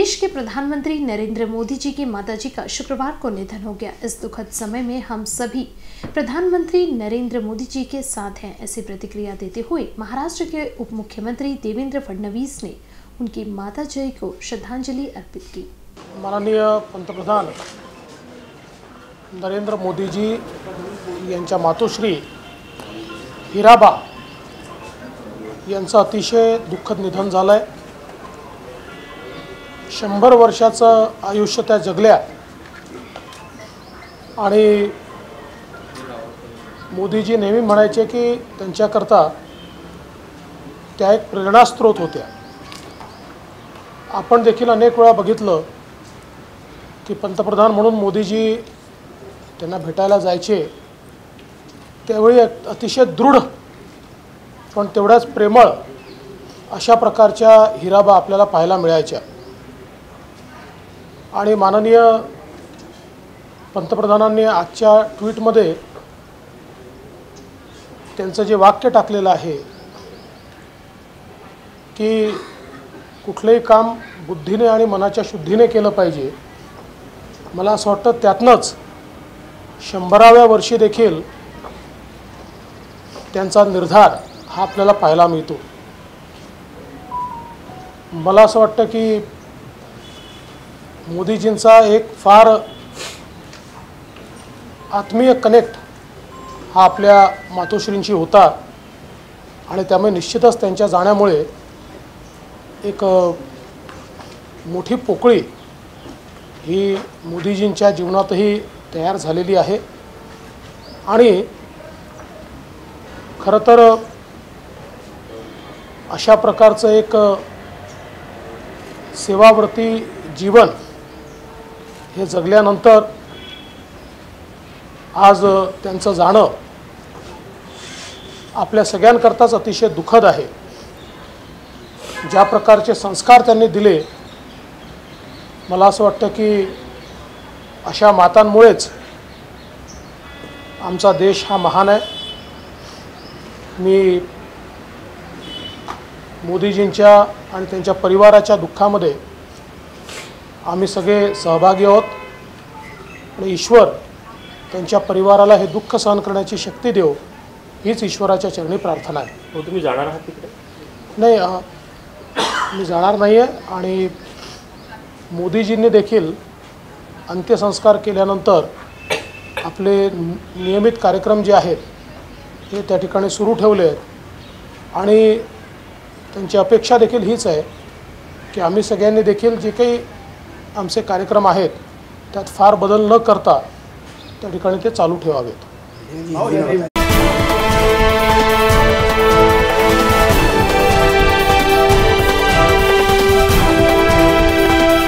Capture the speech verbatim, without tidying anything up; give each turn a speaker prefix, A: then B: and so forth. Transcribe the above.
A: देश के प्रधानमंत्री नरेंद्र मोदी जी की माताजी का शुक्रवार को निधन हो गया। इस दुखद समय में हम सभी प्रधानमंत्री नरेंद्र मोदी जी के साथ हैं, ऐसी प्रतिक्रिया देते हुए महाराष्ट्र के उप मुख्यमंत्री देवेंद्र फडणवीस ने उनकी माताजी को श्रद्धांजलि अर्पित की।
B: माननीय पंतप्रधान नरेंद्र मोदी जी यांच्या मातोश्री हिराबा यांचं अतिशय दुःखद निधन झालंय। शंभर वर्षाचं आयुष्य त्या जगल्या आणि मोदीजी नेहमी म्हणायचे की त्यांच्याकरता त्या एक प्रेरणास्त्रोत होत्या। आपण देखील अनेक वेळा बघितलं की पंतप्रधान म्हणून मोदीजी त्यांना भेटायला जायचे, त्यावेळी अतिशय दृढ पण तेवढ्याच प्रेमळ अशा प्रकारच्या हिराबा आपल्याला पाहायला मिळायच्या। आणि माननीय पंतप्रधानांनी आजच्या ट्विटमध्ये त्यांचं जे वाक्य टाकलेलं आहे की कुठलेही काम बुद्धीने आणि मनाच्या शुद्धीने केलं पाहिजे, मला असं वाटतं त्यातनंच शंभराव्या वर्षी देखील त्यांचा निर्धार हा आपल्याला पाहायला मिळतो। मला असं वाटतं की मोदीजींचा एक फार आत्मीय कनेक्ट हा आपल्या मातोश्रींशी होता आणि त्यामुळे निश्चितच त्यांच्या जाण्यामुळे एक मोठी पोकळी ही मोदीजींच्या जीवनातही तयार झालेली आहे। आणि खरं तर अशा प्रकारचं एक सेवाव्रती जीवन हे जगल्यानंतर आज त्यांचं जाणं आपल्या सगळ्यांकरताच अतिशय दुःखद आहे। ज्या प्रकारचे संस्कार त्यांनी दिले, मला असं वाटतं की अशा मातांमुळेच आमचा देश हा महान आहे। मी मोदीजींच्या आणि त्यांच्या परिवाराच्या दुःखामध्ये आम्ही सगळे सहभागी आहोत आणि ईश्वर त्यांच्या परिवाराला हे दुःख सहन करण्याची शक्ती देव, हीच ईश्वराच्या चरणी प्रार्थना आहे।
C: हो, तुम्ही जाणार आहात तिकडे?
B: नाही, मी जाणार नाही आहे। आणि मोदीजींनी देखील अंत्यसंस्कार केल्यानंतर आपले नियमित कार्यक्रम जे आहेत ते त्या ठिकाणी सुरू ठेवले आहेत आणि त्यांची अपेक्षा देखील हीच आहे की आम्ही सगळ्यांनी देखील जे काही आमचे कार्यक्रम आहेत त्यात फार बदल न करता त्या ठिकाणी ते चालू ठेवावेत।